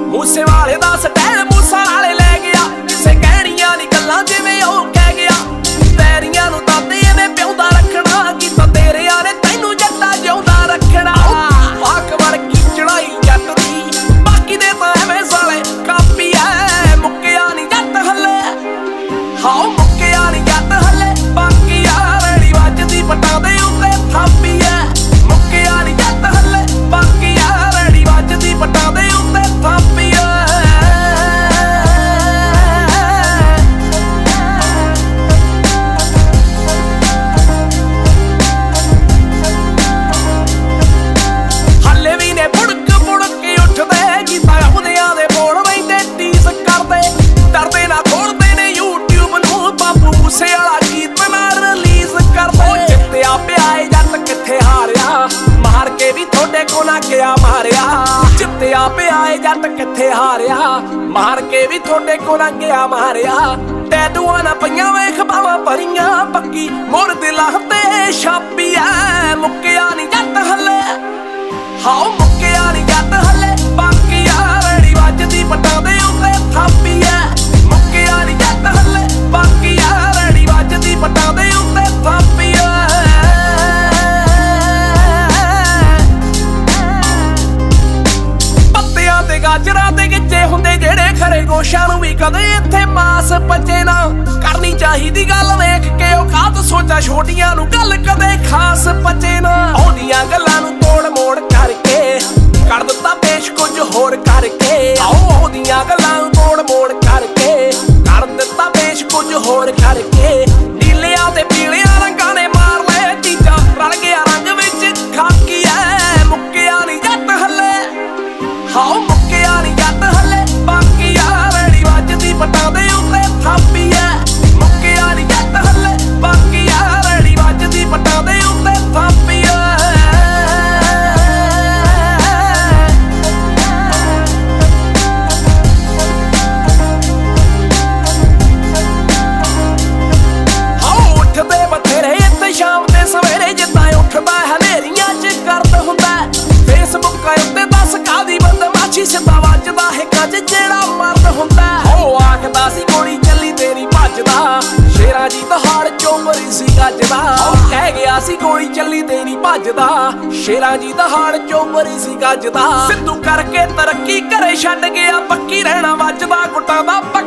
मूसेवाले दा स्टाइल मूसा वाले लै गया, किसे कहणियां नी गल्लां जिवें ओह कह गया। पैरियां नूं ताते एवें प्याउंदा रखना, कीता तेरे यारे तैनूं जट्टा जिउंदा रखना। पाक वर्गी चढ़ाई जट दी, बाकी दे तां एवें साले कापी ऐ। मुक्किया नी जट हल्ले, हाओ मुक्किया नी जट हल्ले, बाकी यारड़ी वजदी पटां दे उत्ते थापी ऐ। मुक्किया नी जट हल्ले, बाकी यारड़ी वजदी पटां दे उत्ते थापी ऐ। हल्ले भी ने बुड़क बुड़क के उठदे, गीता उहदियां दे बोल वैंदे टीस करदे। डरदे ना खोलदे ने यूट्यूब नूं, बाबू मूसे वाला गीत ना रिलीज करदे। जित्तिया पिआए जट कित्थे हारिया, मार के भी थोड़े को ना गया मारिया। जित्तिया पिआए जट कित्थे हारिया, मार के भी थोड़े को ना गया मारिया। टैटूआं ना पईयां वेख बावां भरियां, पक्की मोर दिलां ते छापी ऐ। मुक्किया नी जट हल्ले, हाओ मुक्किया नी जट हल्ले, बाकी यारड़ी वजदी पटां दे उत्ते थापी ऐ। मुक्किया नी जट हल्ले, बाकी यारड़ी वजदी पटां दे उत्ते थापी ऐ। पत्तियां ते गाजरां ते गिज्जे हुंदे जेड़े खरे गोशां नूं भी कदे इत्थे मास पचे ना। करनी चाहीदी गल वेख के औकात सोचा छोटियां नूं गल कदे खास पचे ना। आउंदियां गल्लां नूं तोड़ मोड़ करके कर दित्ता पेश कुछ होर करके। आउंदियां गल्लां नूं तोड़ मोड़ करके कर दित्ता पेश कुछ होर करके। नीलियां ते पीलियां रंगां ने मार ले चीजा, रल गया रंग विच खाकी ऐ। मुक्किया नी जट हल्ले, हाओ मुक्किया नी जट हल्ले, बाकी यारड़ी वजदी पटां दे उत्ते थापी ऐ। मुक्किया नी जट हल्ले, बाकी यारड़ी वजदी पटां दे उत्ते थापी ऐ। उठदे बथेरे इत्थे शाम ते सवेरे, जिद्दां उठदा हनेरियां च गर्द हुंदा। फेसबुक उत्ते दस कादी बदमाशी, सिद्धा वजदा हिक्कां च जेड़ा मर्द हुंदा। ओ आखदा सी गोली चली तेरी भजदा, शेरां दी दहाड़ चोबरी सी गजदा। कह गया सी गोली चली तेरी भजदा, शेरां दी दहाड़ चोबरी सी गजदा। सिद्धू करके तरक्की घरे छड्ड गया, पक्की रहना वजदा गुट्टां दा